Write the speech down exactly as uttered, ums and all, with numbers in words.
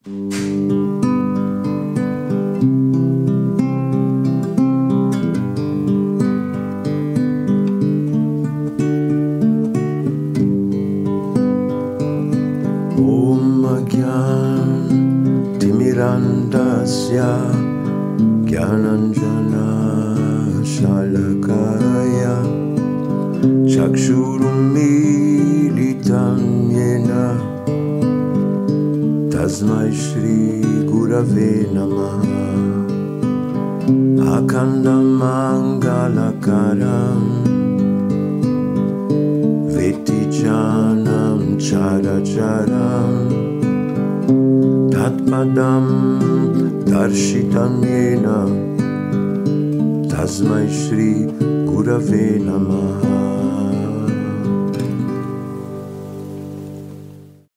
Timirandasya Gyananjana Shalakaya Chakshurumilitam Yena Tasmai Shri Gurave Namaha Akandamangalakaram Vetijanam Characharam Tatpadam Darshitam Yena Tasmai Shri Gurave Namaha